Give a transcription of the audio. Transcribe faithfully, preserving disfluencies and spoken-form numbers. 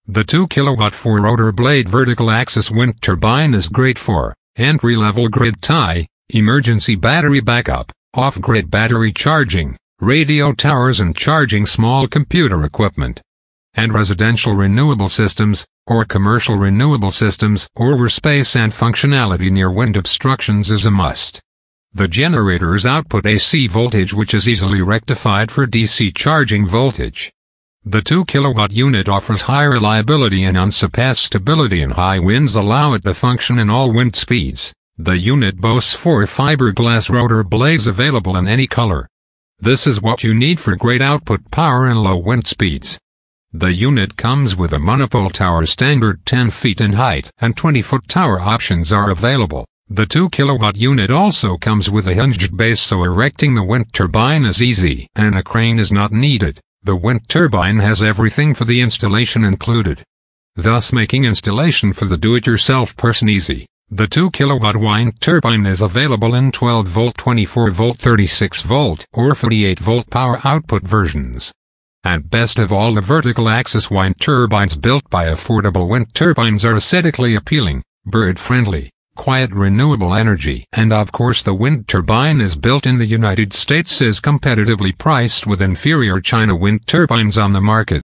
The two kilowatt four rotor blade vertical axis wind turbine is great for entry-level grid tie, emergency battery backup, off-grid battery charging, radio towers and charging small computer equipment, and residential renewable systems, or commercial renewable systems, or where space and functionality near wind obstructions is a must. The generators output A C voltage which is easily rectified for D C charging voltage. The two kilowatt unit offers high reliability and unsurpassed stability in high winds allow it to function in all wind speeds. The unit boasts four fiberglass rotor blades available in any color. This is what you need for great output power and low wind speeds. The unit comes with a monopole tower standard ten feet in height and twenty foot tower options are available. The two kilowatt unit also comes with a hinged base so erecting the wind turbine is easy and a crane is not needed. The wind turbine has everything for the installation included, thus making installation for the do-it-yourself person easy. The two kilowatt wind turbine is available in twelve volt, twenty-four volt, thirty-six volt, or forty-eight volt power output versions. And best of all, the vertical axis wind turbines built by affordable wind turbines are aesthetically appealing, bird-friendly, quiet renewable energy, and of course the wind turbine is built in the United States is competitively priced with inferior China wind turbines on the market.